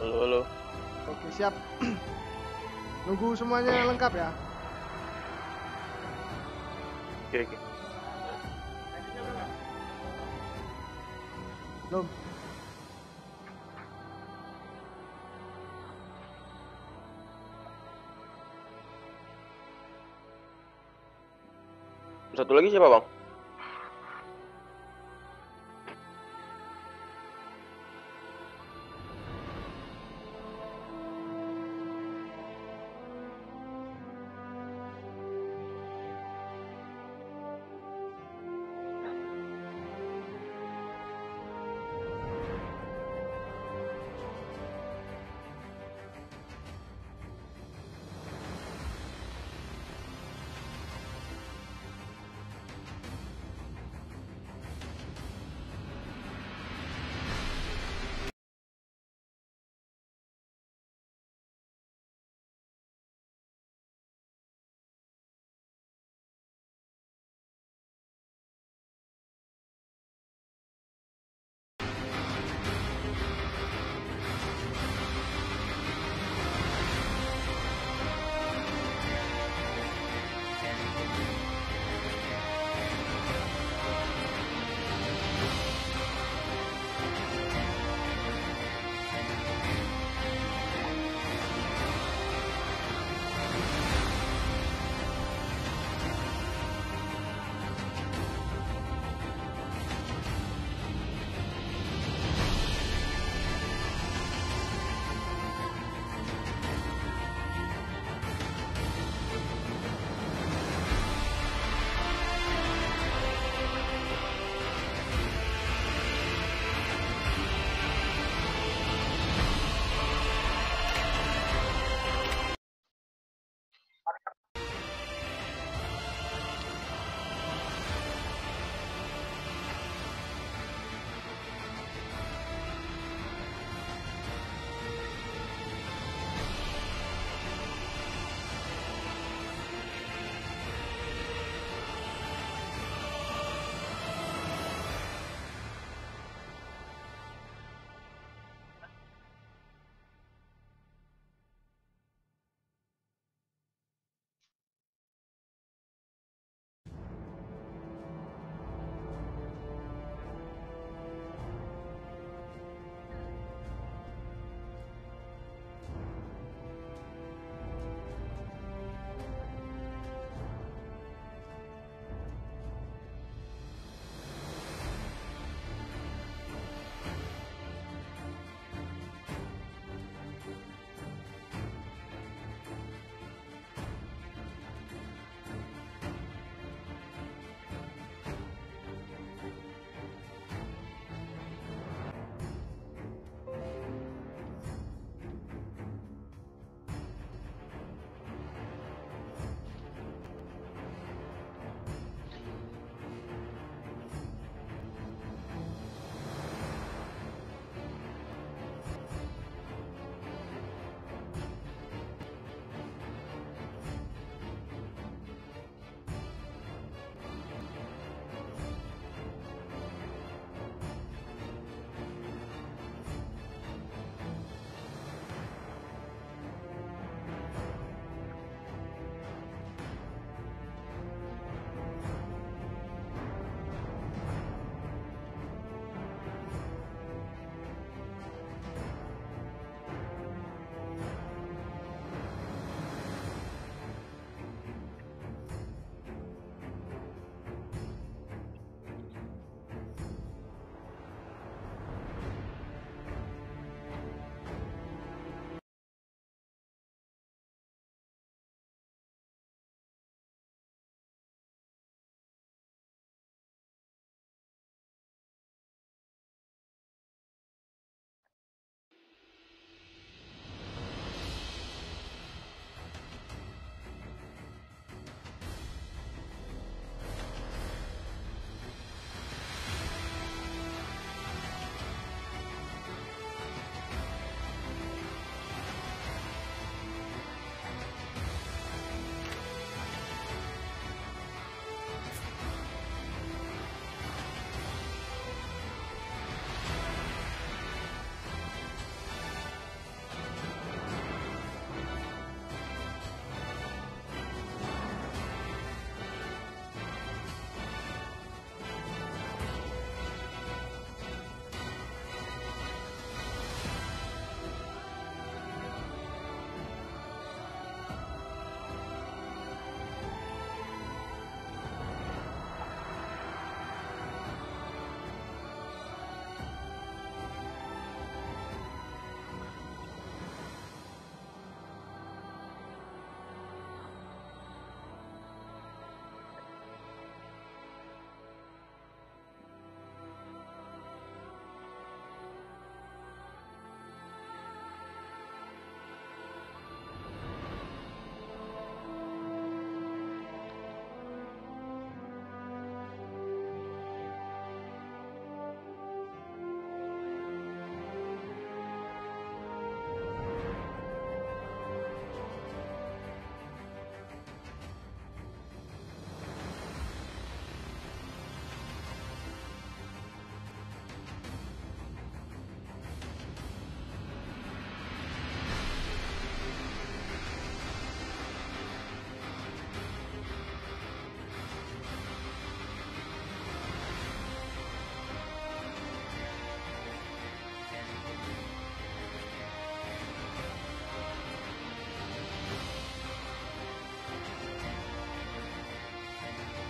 Halo, halo. Oke, siap. Nunggu semuanya lengkap ya. Oke, oke. Belum. Satu lagi siapa, Bang?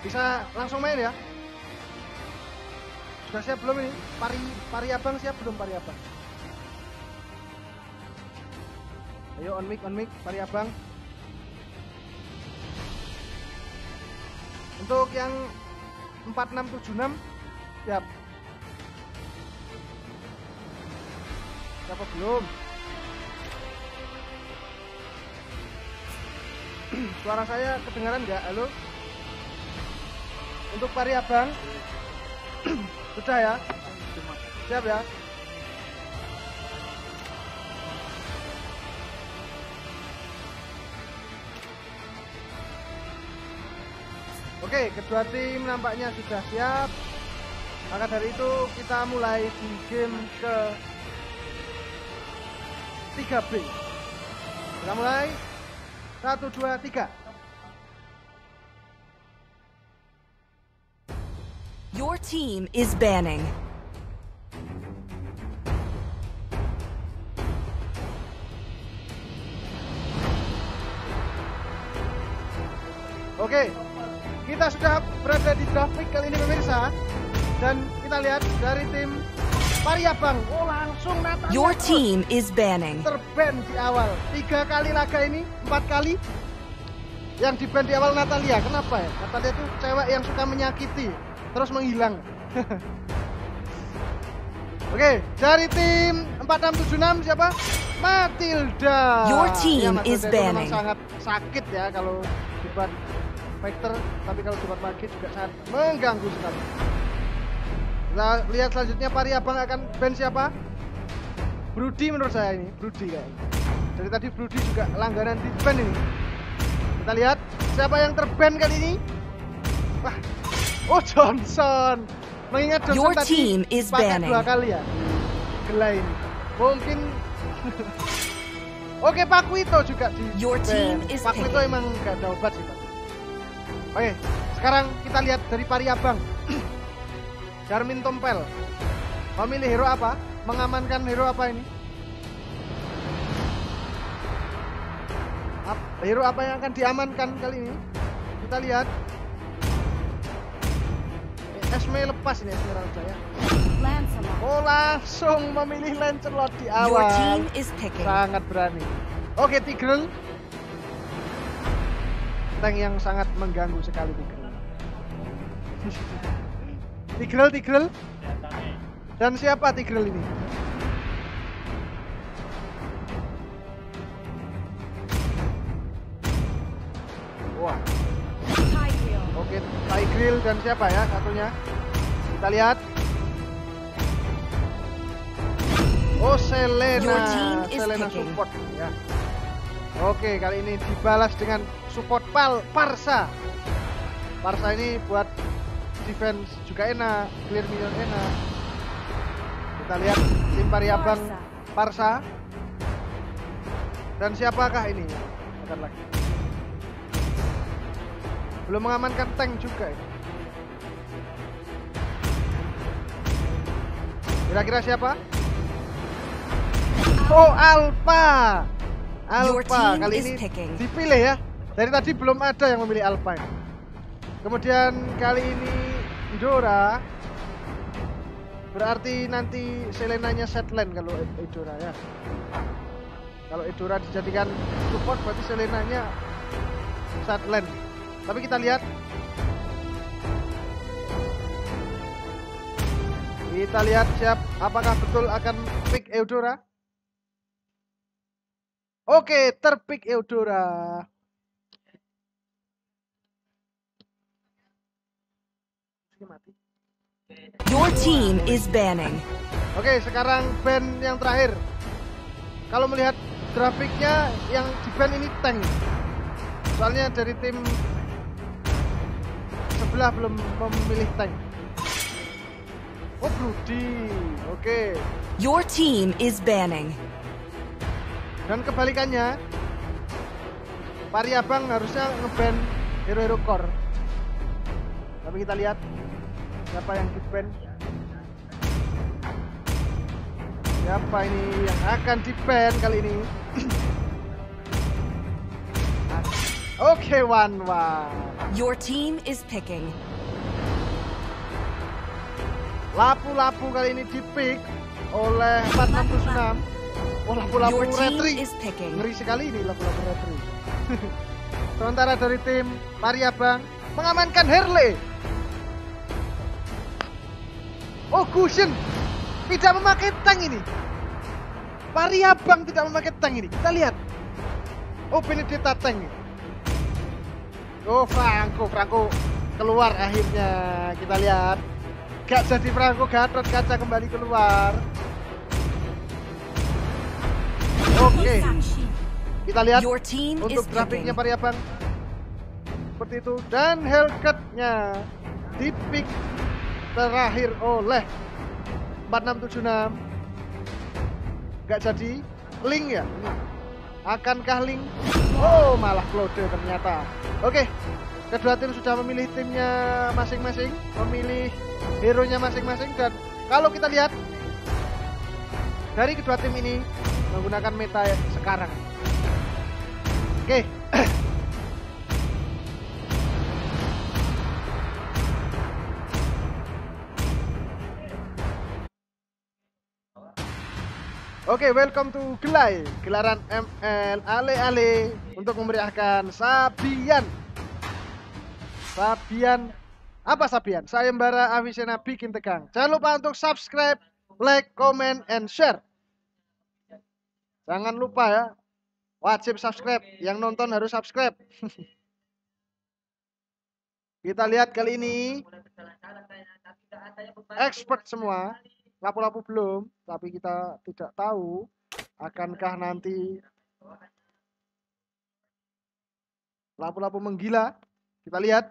Bisa langsung main ya. Sudah siap belum ini? Pari abang siap belum pari abang? Ayo on mic pari abang. Untuk yang 4676 siap. Siapa belum? Suara saya kedengaran nggak? Halo? Untuk pari abang sudah ya? Siap ya? Oke, kedua tim nampaknya sudah siap. Maka dari itu kita mulai di game ke 3B. Kita mulai 1, 2, 3. Your team is banning. Oke, kita sudah berada di grafik kali ini pemirsa. Dan kita lihat dari tim Pari Abang. Oh, langsung Natalia. Your team is banning. Terban di awal. 3 kali laga ini, 4 kali. Yang di ban di awal Natalia. Kenapa ya? Natalia itu cewek yang suka menyakiti, terus menghilang. Oke, dari tim 4676 siapa? Matilda. Your team ya, is Matilda banning. memang sangat sakit ya kalau debat fighter, tapi kalau debat market juga sangat mengganggu sekali. Kita lihat selanjutnya Pari Abang akan ban siapa? Brody menurut saya ini, Brody kayaknya. Dari tadi Brody juga langganan di ban ini. Kita lihat siapa yang terban kali ini. Wah, oh Johnson. Mengingat Johnson Your tadi team is pakai banning. 2 kali ya. Gila ini. Mungkin Oke, Pak Wito juga di Your team ban. is Pak Wito picking. emang gak ada obat sih Pak. Oke, sekarang kita lihat dari Pari Abang. Darmin Tompel memilih hero apa? Mengamankan hero apa ini? Hero apa yang akan diamankan kali ini? Kita lihat. Esme lepas ini, Esmeralda ya. Oh, langsung memilih Lancelot di awal. Your team is picking. Sangat berani. Oke, Tigreal. Tank yang sangat mengganggu sekali Tigreal. Tigreal. Dan siapa Tigreal ini? Wah. Oke, Tigreal dan siapa ya satunya? Kita lihat. Oh, Selena. Your team is Selena picking. support ya. Oke, kali ini dibalas dengan support Parsa. Parsa ini buat defense juga enak, clear minion enak. Kita lihat tim Pari Abang Parsa. Dan siapakah ini? Bentar lagi. Belum mengamankan tank juga ini. Kira-kira siapa? Oh, Alpha. Your Alpha team kali is ini picking. dipilih ya. Dari tadi belum ada yang memilih Alpha ini. Kemudian kali ini Dora. Berarti nanti Selenanya setland kalau Edora ya. Kalau Edora dijadikan support berarti Selenanya setland. Tapi kita lihat. Kita lihat siap apakah betul akan pick Eudora. Oke, terpick Eudora. Your team is banning. Oke, sekarang ban yang terakhir. Kalau melihat grafiknya yang di ban ini tank. Soalnya dari tim sebelah belum memilih tank. Oh, Brody. Oke. Your team is banning. Dan kebalikannya, Pari Abang harusnya ngeban hero-hero core. Tapi kita lihat siapa yang di-ban. Siapa ini yang akan di-ban kali ini? Oke, Wan. Your team is picking. Lapu-lapu kali ini dipick oleh 4676. Oh, lapu-lapu Your team retri. is picking. Ngeri sekali ini lapu-lapu retri. Sementara dari tim Pariabang mengamankan Herle. Oh, Gusion tidak memakai tank ini. Pariabang tidak memakai tank ini. Kita lihat. Oh, Benedetta tank. Oh, Franco keluar akhirnya. Kita lihat. Gak jadi Franco, Gatot Kaca kembali keluar. Oke. Kita lihat Your team untuk is grafiknya picking. Pariabang seperti itu, dan Hellcat-nya dipick terakhir oleh 4676. Gak jadi. Link ya? Akankah Link? Oh, malah Claude ternyata. Oke, kedua tim sudah memilih timnya masing-masing, memilih hero-nya masing-masing, dan kalau kita lihat dari kedua tim ini menggunakan meta sekarang. Oke. Oke, welcome to Gelai, gelaran ML Ale-Ale untuk memeriahkan Sabian. Apa Sabian? Sayembara Avicenna bikin tegang. Jangan lupa untuk subscribe, like, comment, and share. Jangan lupa ya, wajib subscribe. Yang nonton harus subscribe. Kita lihat kali ini expert semua. Lapu-lapu belum, tapi kita tidak tahu akankah nanti lapu-lapu menggila. Kita lihat.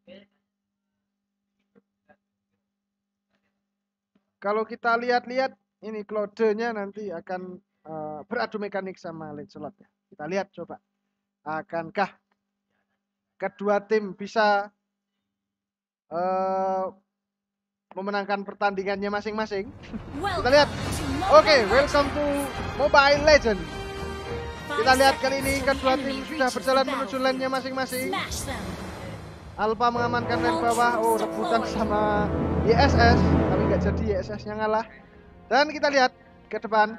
Kalau kita lihat-lihat ini Claude-nya nanti akan beradu mekanik sama Lancelot ya. Kita lihat coba. Akankah kedua tim bisa memenangkan pertandingannya masing-masing. Kita lihat. Oke, welcome to Mobile Legend. Kita lihat kali ini kedua tim sudah berjalan menuju lane-nya masing-masing. Alpha mengamankan lane bawah. Oh, rebutan sama YSS, tapi nggak jadi, YSS-nya ngalah. Dan kita lihat ke depan.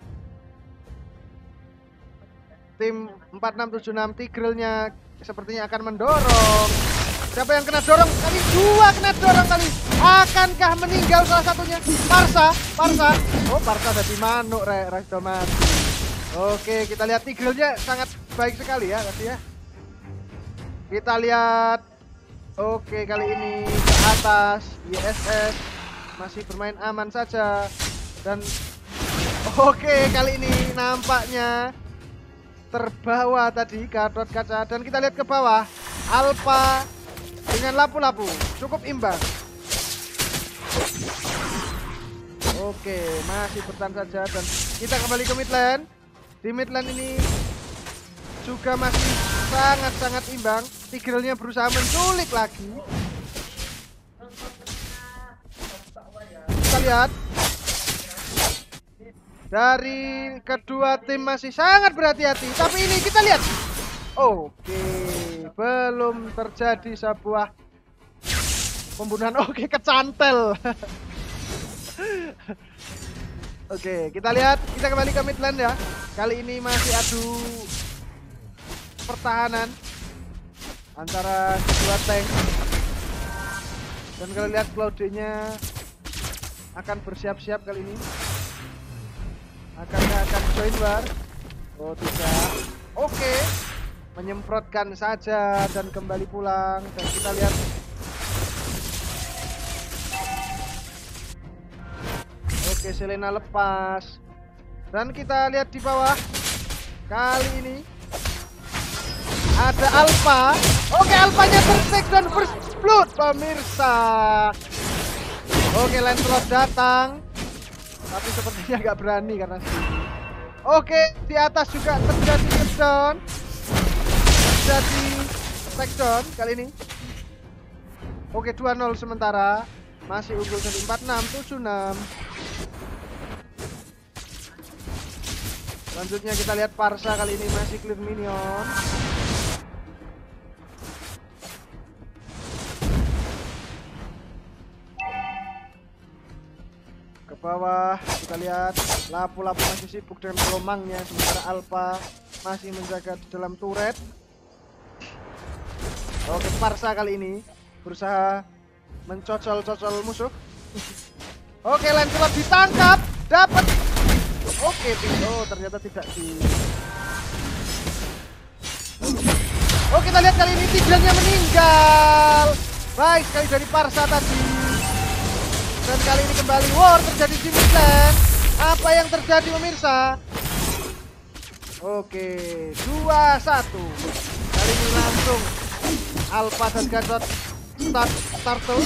Tim 4676 Tigreal-nya sepertinya akan mendorong. Siapa yang kena dorong? Kali dua kena dorong kali. Akankah meninggal salah satunya? Parsa. Oh, Parsa dari manuk Resto mati. Oke, kita lihat Tigreal-nya sangat baik sekali ya tadi ya. Kita lihat. Oke, kali ini ke atas YSS masih bermain aman saja. Dan oke, kali ini nampaknya terbawa tadi Gatot Kaca. Dan kita lihat ke bawah, Alpha dengan lapu-lapu cukup imbang. Oke, masih bertahan saja dan kita kembali ke mid lane. Di mid lane ini juga masih sangat-sangat imbang. Tigreal-nya berusaha menculik lagi. Kita lihat dari kedua tim masih sangat berhati-hati. Tapi ini kita lihat. Oke, belum terjadi sebuah pembunuhan. Oke, kecantel. Oke, kita lihat. Kita kembali ke mid lane ya. Kali ini masih adu pertahanan antara kedua tank. Dan kalau lihat Claude-nya akan bersiap-siap kali ini. Akan join war. Oh, tidak. Oke. Menyemprotkan saja dan kembali pulang. Dan kita lihat. Oke, Selena lepas. Dan kita lihat di bawah. Kali ini ada Alpha. Oke, Alphanya ter-take dan first blood pemirsa. Oke, Lancelot datang. Tapi sepertinya agak berani karena sini. Oke, di atas juga terjadi touchdown. Terjadi takedown kali ini. Oke, 2-0 sementara. Masih unggul dari 4676. Selanjutnya kita lihat Parsa kali ini masih clear minion. ke bawah. Kita lihat lapu-lapu masih sibuk dengan gelombangnya, sementara Alpha masih menjaga di dalam turret. Oke, Parsa kali ini berusaha mencocol-cocol musuh. Oke, Lancelot ditangkap, dapat. Oke, oh ternyata tidak di. Oh, kita lihat kali ini Tigrealnya meninggal. Baik sekali dari Parsa tadi. Dan kali ini kembali war terjadi di mid lane. Apa yang terjadi pemirsa? Oke, 2-1. Kali ini langsung Alpha dan Gadot turtle.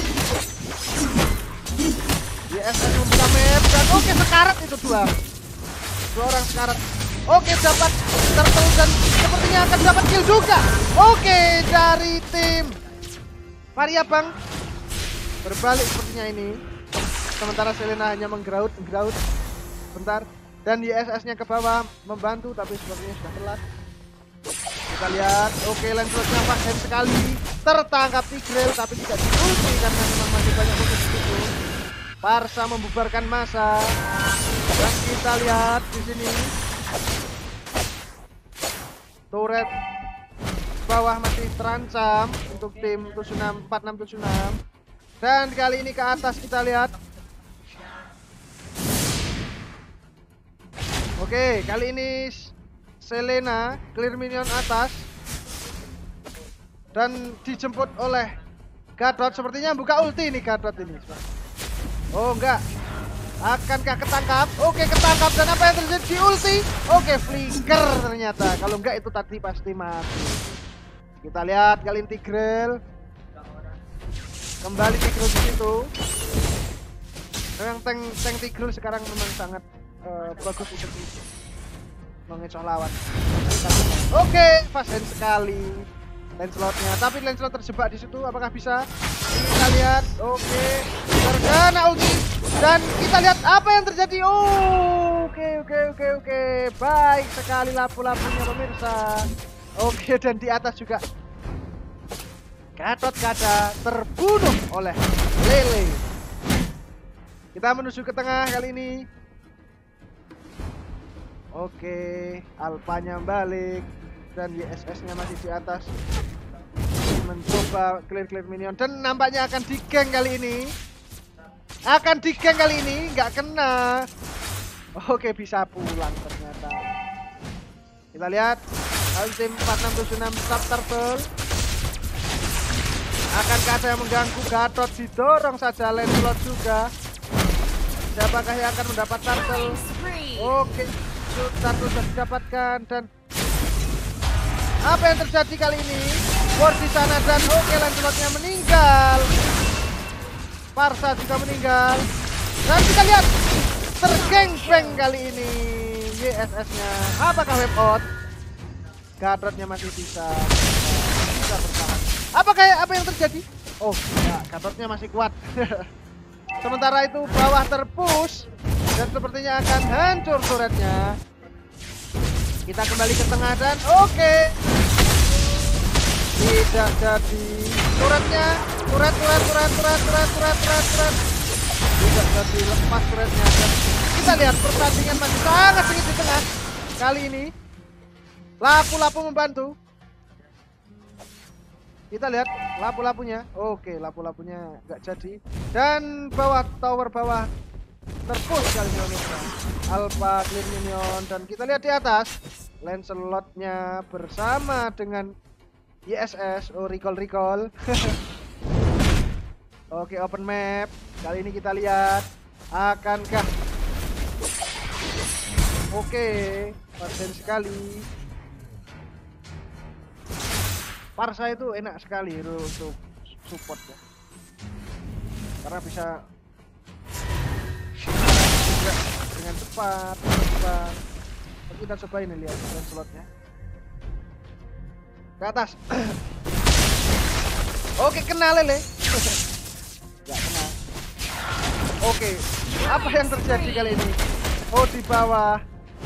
YSS membuka map dan oke, sekarat itu dua orang sekarat. Oke, dapat turtle dan sepertinya akan dapat kill juga. Oke, dari tim Pariabang berbalik sepertinya ini. Sementara Selena hanya menggraut bentar. Dan YSS-nya ke bawah membantu, tapi sepertinya sudah telat. Kita lihat, oke, Lancelotnya pasien sekali. Tertangkap Tigreal, tapi tidak diulti karena memang masih banyak musuh di situ. Parsa membubarkan massa. Dan kita lihat di sini turret bawah masih terancam untuk tim 4676. Dan kali ini ke atas kita lihat. Oke, kali ini Selena clear minion atas dan dijemput oleh Gadot. Sepertinya buka ulti nih Gadot ini. Oh enggak, akankah ketangkap? Oke, ketangkap. Dan apa yang terjadi di ulti? Oke, flicker ternyata. Kalau enggak itu tadi pasti mati. Kita lihat kali ini Tigreal. Kembali Tigreal di situ. Memang tank Tigreal sekarang memang sangat bagus untuk mengecoh lawan. Oke, fast sekali Lancelotnya, tapi Lancelot terjebak di situ. Apakah bisa? Kita lihat. Oke, terkena ulti dan kita lihat apa yang terjadi. Oke. Baik sekali lapu-lapunya pemirsa. Oke, dan di atas juga Gatot Kaca terbunuh oleh Lele. Kita menuju ke tengah kali ini. Oke, Alpanya balik dan YSS-nya masih di atas. Mencoba clear minion dan nampaknya akan digeng kali ini. Nggak kena. Oke, bisa pulang ternyata. Kita lihat tim 4676 Sub Turtle. Akankah ada yang mengganggu? Gatot didorong saja, Lancelot juga. Siapakah yang akan mendapat turtle? Oke, turtle sudah didapatkan dan apa yang terjadi kali ini? War di sana dan oke, Lancelotnya meninggal. Parsa juga meninggal. Dan kita lihat tergeng-beng kali ini YSS-nya. Apakah web out? Gadotnya masih bisa bertahan. Apa yang terjadi? Oh, ya, Gadotnya masih kuat. Sementara itu bawah terpush dan sepertinya akan hancur turretnya. Kita kembali ke tengah dan oke. Tidak jadi turretnya. Turret. Tidak jadi lepas turretnya. Dan kita lihat pertandingan masih sangat sengit di tengah. Kali ini lapu-lapu membantu. Kita lihat lapu-lapunya. Oke, lapu-lapunya nggak jadi. Dan tower bawah terpush kali ini. Alpha clear minion dan kita lihat di atas Lancelotnya bersama dengan YSS. Oh, recall. Oke, open map. Kali ini kita lihat akankah. Oke, pasien sekali. Parsa itu enak sekali hero untuk support ya, karena bisa dengan cepat. Kita coba ini, lihat slotnya ke atas. Oke, kena Lele. Gak kena. Oke, apa yang terjadi kali ini? Oh, di bawah.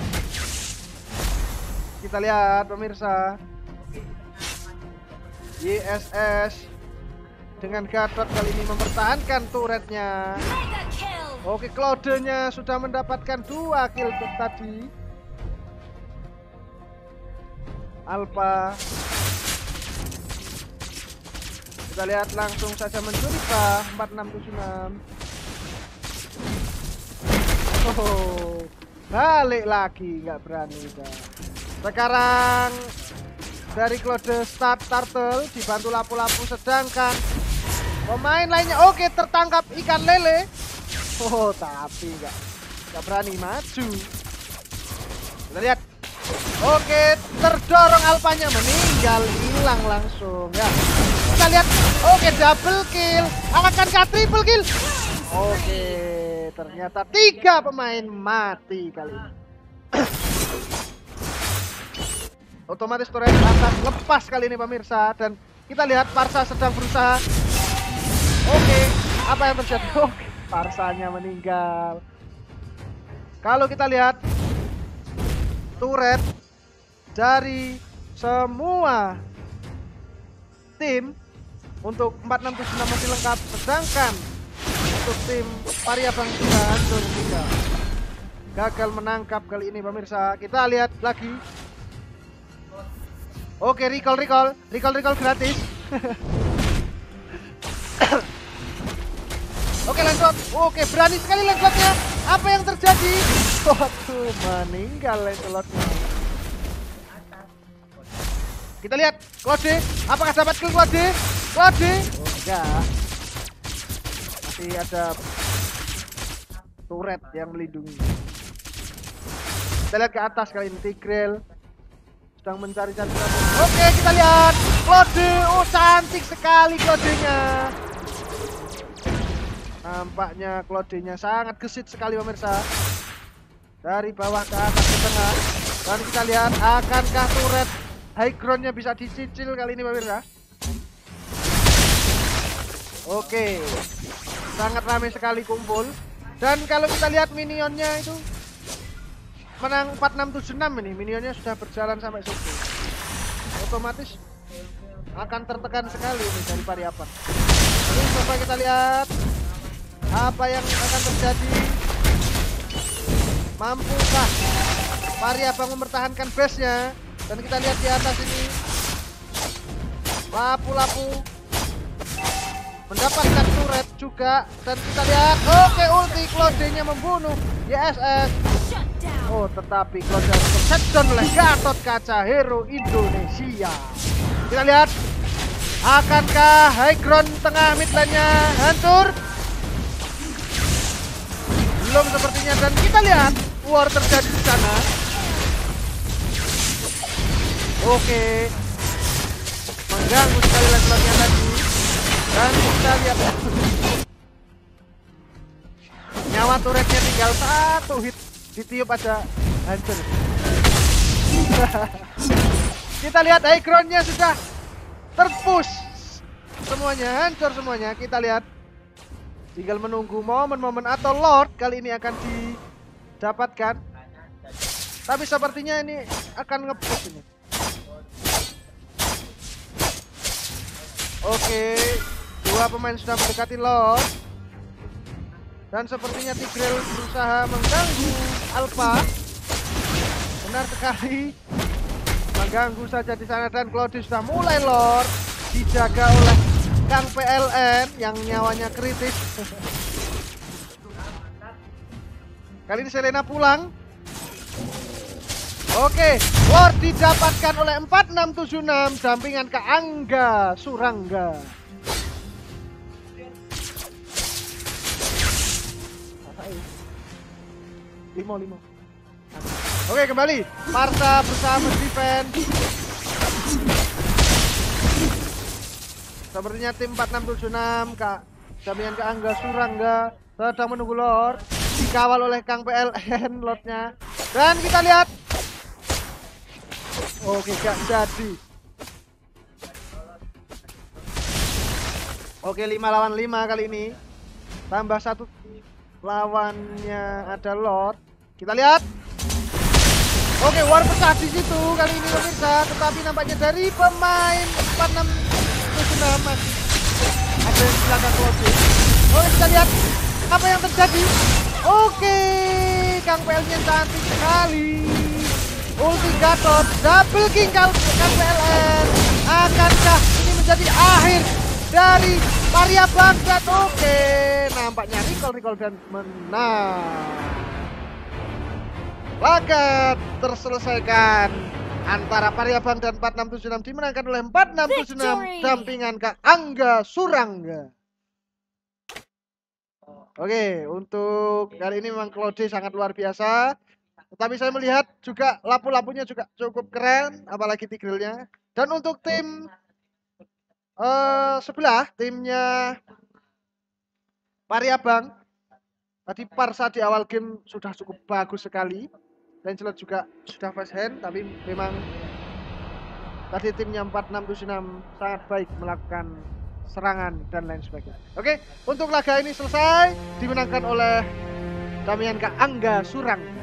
Kita lihat pemirsa. YSS dengan Gatot kali ini mempertahankan turretnya. Oke, Claude-nya sudah mendapatkan 2 kill tadi. Alpha. Kita lihat langsung saja mencuri Pak 4676. Oh, balik lagi, nggak berani udah. Sekarang dari Claude start turtle dibantu lapu-lapu, sedangkan pemain lainnya oke tertangkap ikan lele. Oh, tapi nggak berani maju. Kita lihat. Oke, terdorong Alpanya, meninggal, hilang langsung ya. Kita lihat. Oke, double kill. Akankah triple kill? Oke, ternyata 3 pemain mati kali ini. Otomatis turret atas lepas kali ini pemirsa, dan kita lihat Parsa sedang berusaha. Oke, apa yang terjadi? Oke, Parsanya meninggal. Kalau kita lihat turret dari semua tim untuk 4676 masih lengkap, sedangkan untuk tim Pariabang sudah hancur juga. Gagal menangkap kali ini pemirsa. Kita lihat lagi. Oke, recall gratis. Oke, Lancelot. Oke, berani sekali Lancelotnya. Apa yang terjadi? Waduh, meninggal Lancelotnya. Kita lihat Claude, apakah dapat kill Claude? Claude? Oh, enggak. Masih ada turret yang melindungi. Kita lihat ke atas kali ini, Tigreal sedang mencari-cari. Oke, kita lihat Claude. Oh, cantik sekali Claude-nya. Nampaknya Claude-nya sangat gesit sekali pemirsa. Dari bawah ke atas ke tengah. Dan kita lihat akankah turret high ground-nya bisa dicicil kali ini pemirsa. Oke, sangat ramai sekali kumpul. Dan kalau kita lihat minionnya itu menang 4676 ini, minionnya sudah berjalan sampai situ. Otomatis akan tertekan sekali ini dari Pariapan. Jadi coba kita lihat apa yang akan terjadi. Mampukah Pariabang mempertahankan base-nya? Dan kita lihat di atas ini lapu-lapu mendapatkan turret juga. Dan kita lihat, oke, ulti Claude-nya membunuh YSS. Oh, tetapi Claude harus shutdown oleh Gatot Kaca, hero Indonesia. Kita lihat, akankah high ground tengah mid lane-nya hancur? Belum sepertinya, dan kita lihat war terjadi di sana. Oke, mengganggu sekali lane-nya tadi. Dan kita lihat nyawa turretnya tinggal 1 hit, ditiup aja hancur. Kita lihat high ground-nya sudah terpush semuanya, hancur semuanya. Kita lihat tinggal menunggu momen-momen atau Lord kali ini akan didapatkan. Tapi sepertinya ini akan nge-push ini. Oke, 2 pemain sudah mendekati Lord. Dan sepertinya Tigreal berusaha mengganggu Alpha. Benar sekali, mengganggu saja di sana, dan Claude sudah mulai Lord, dijaga oleh Kang PLN yang nyawanya kritis. Kali ini Selena pulang. Oke, Lord didapatkan oleh 4676 dampingan ke Angga Surangga. Limo. Oke, kembali. Parsa berusaha mendefend. Sepertinya tim 4676 Kak dampingan ke Angga Surangga sedang menunggu Lord, dikawal oleh Kang PLN Lordnya. Dan kita lihat. Oke, gak jadi. Oke, 5 lawan 5 kali ini. Tambah 1 lawannya ada Lord. Kita lihat. Oke, war pecah di situ kali ini pemirsa, tetapi nampaknya dari pemain 4676 masih Ada yang di belakang Claude. Oke, kita lihat apa yang terjadi. Oke, Kang PL-nya cantik sekali. Ulti Gatot, double king Kang PLN. Akankah ini menjadi akhir dari Maria Bangsat? Oke, nampaknya recall dan menang. Laga terselesaikan antara Pariabang dan 4676 dimenangkan oleh 4676 dampingan Kak Angga Surangga. Oke, untuk kali ini memang Claude sangat luar biasa. Tetapi saya melihat juga lapu-lapunya juga cukup keren, apalagi Tigrealnya. Dan untuk tim sebelah, timnya Pariabang, tadi Parsa di awal game sudah cukup bagus sekali. Dan Lancelot juga sudah fast hand, tapi memang tadi timnya 4676 sangat baik melakukan serangan dan lain sebagainya. Oke, untuk laga ini selesai dimenangkan oleh Damian Kak Angga Surang.